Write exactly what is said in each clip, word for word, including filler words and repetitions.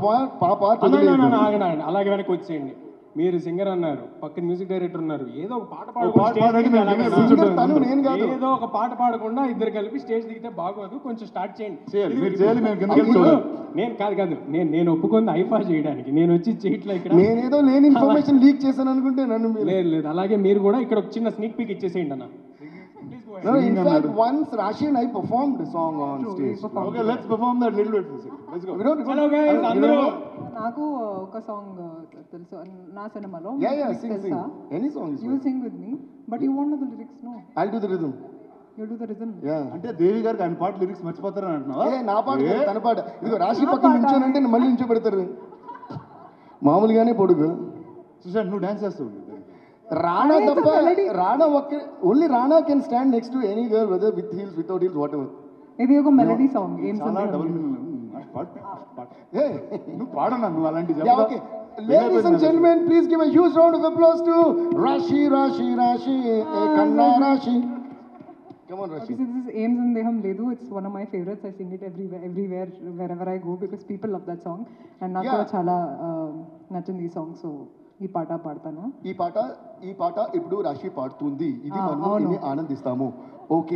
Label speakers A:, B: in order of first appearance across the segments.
A: పా- పాప
B: అన్న,
A: వదిలేదు.
B: అన్న, అన్న, ఆగండి, ఆగండి. అలాగే వెనక్కి వచ్చేయండి. మీరు సింగర్ అన్నారు, పక్కన మ్యూజిక్ డైరెక్టర్ ఉన్నారు. ఏదో ఒక పాట
C: పాట
B: పాడకుండా
C: పాడండి,
B: stage
C: మేము
B: దిగితే
C: వినే
B: అలాగే
A: సింగర్
C: కూర్చుంటాం.
A: తను, నేను కాదు.
B: ఏదో ఒక పాట పాడకుండా ఇద్దరు కలిపి స్టేజ్ దిగితే బాగోదు. కొంచెం స్టార్ట్ చేయండి.
C: చేయాలి,
B: ఇది-
C: మీరు చేయాలి, మేము కిందకి వెళ్ళి
B: ఇప్పుడు
C: చూడాలి.
B: నేను కాదు కాదు నేను నేను ఒప్పుకుంది ఐఫా చేయడానికి. నేను వచ్చి చేయట్లే ఇక్కడ.
A: నేనేదో లేని ఇన్ఫర్మేషన్ లీక్ చేశాను అనుకుంటే నన్ను మీరు
B: లేదు లేదు, అలాగే మీరు కూడా ఇక్కడ ఒక చిన్న స్నీక్ పీక్ ఇచ్చేసేయండి అన్న. Please go ahead.
A: No, in fact, once Rashi and I performed the song on stage.
C: Okay, let's perform that little bit. Let's go.
A: We don't,
B: Hello guys, అందరూ.
D: నాకు ఒక సాంగ్ తెలుసు నా సినిమాలో.
A: Yeah, yeah, sing, sing. Any song is
D: you
A: fine.
D: Sing with me but you want the lyrics. No,
A: I'll do the rhythm.
D: You do the rhythm.
A: Yeah.
C: అంటే దేవి గారికి ఆయన పాట లిరిక్స్ మర్చిపోతారని అంటున్నావా?
A: ఏ, నా పాట కాదు, తన పాట. ఇదిగో రాశి పక్కన నించోనంటే మళ్ళీ నించో పెడతారు. మామూలుగానే పొడుగు.
C: సుశాంత్ నువ్వు డాన్స్ చేస్తావు.
A: రాణా తప్ప రాణా ఒక్క only Rana can stand next to any girl whether with heels without heels whatever.
D: ఇది ఒక మెలడీ సాంగ్. ఏం
C: చాలా
D: సందేహం
C: డబుల్
D: లేదు.
C: మీనింగ్ పాట.
A: Hey.
C: నువ్వు పాడన్నా, నువ్వు అలాంటి
A: Yeah, okay. Ladies and gentlemen, please give a huge round of applause to Rashi, Rashi, Rashi, eh, Kanna Rashi. Come on, Rashi.
D: This is ఏం సందేహం లేదు. It's one of my favourites. I sing it everywhere everywhere wherever I go because people love that song. And నాకు కూడా చాలా నచ్చింది ఈ song. So ఈ పాట పాడతాను.
A: ఈ పాట ఈ పాట ఇప్పుడు రాశి పాడుతుంది. ఇది
D: Ah,
A: మనం
D: అవును.
A: విని ఆనందిస్తాము. Okay,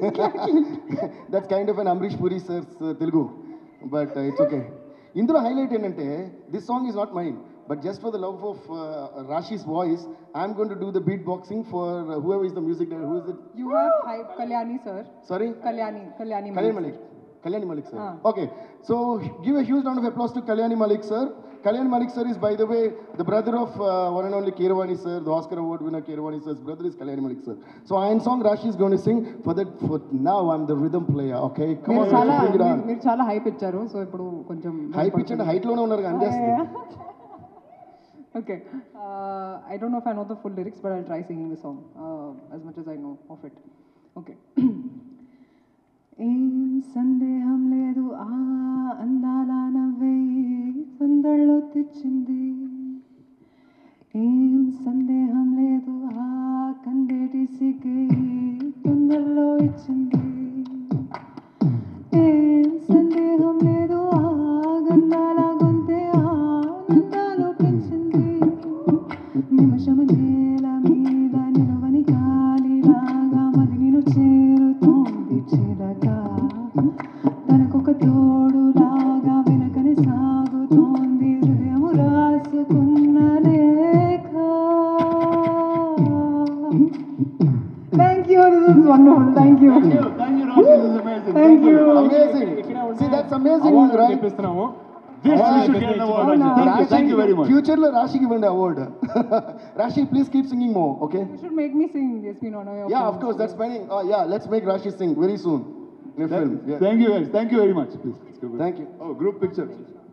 A: that's kind of an Ambarish Puri sir's Telugu, but it's okay. ఇందులో హైలైట్ ఏంటంటే this song is not mind, but just for the love of Rashi's voice I'm going to do the beat boxing for whoever is the music director. Who is it?
D: You have hi Kalyani sir.
A: Sorry,
D: Kalyani Kalyani
A: Kalyani Malik. Kalyani Malik sir. Okay, so give a huge round of applause to Kalyani Malik sir. Kalyani Malik sir is, by the way, the brother of uh, one and only Keeravani sir, the Oscar award winner Keeravani sir's brother is Kalyani Malik sir. So Iron Song Rashi is going to sing. For that, for now I'm the rhythm player. Okay, come
D: మీరు
A: on,
D: చాలా
A: Rashi, bring it on.
D: మీరు చాలా hype ఇచ్చారు. So ఇప్పుడు కొంచెం
A: High pitch and height లోనే ఉన్నారు కానీ అందేస్తుంది.
D: Okay. I don't know if I know the full lyrics but I try singing the song as much as I know of it. Okay. ఏం సందేహం లేదు ఆ అందాల నవ్వే సందళ్ళో తెచ్చింది. ఏం సందేహం లేదు ఆ కందేటి సిగ్గే తొందరలో ఇచ్చింది. ఏం సందేహం లేదు ఆ గంధాల గొంతే ఆనందాలు పెంచింది. నిమిషము నేల మీద నిలవని గాలిలాగా మది నిన్ను చేరుతోంది చిరగా. తనకొక తోడులాగా వెనకని సాగుతోంది హృదయము రాసుకున్న లేఖ. Thank you. This is wonderful. Thank you.
C: Thank you, Rashi. This is amazing.
D: Thank you.
A: Amazing. See, that's amazing,
B: Award
A: right?
B: చెప్పిస్తున్నాము.
C: This
A: Yeah,
C: we should
B: yeah,
C: get an
B: yeah,
C: award.
D: yeah.
C: Thank you, thank you very much.
A: Future లో రాశికి ఇవ్వండి award. రాశి, please keep singing more, okay?
D: You should make me sing. Yes, we know your
A: Yeah, of course, that's planning. Uh, yeah, let's make Rashi sing very soon in a film. Yeah.
C: Thank you guys. Thank you very much. Please. Let's go.
A: Thank you.
C: Oh, group picture.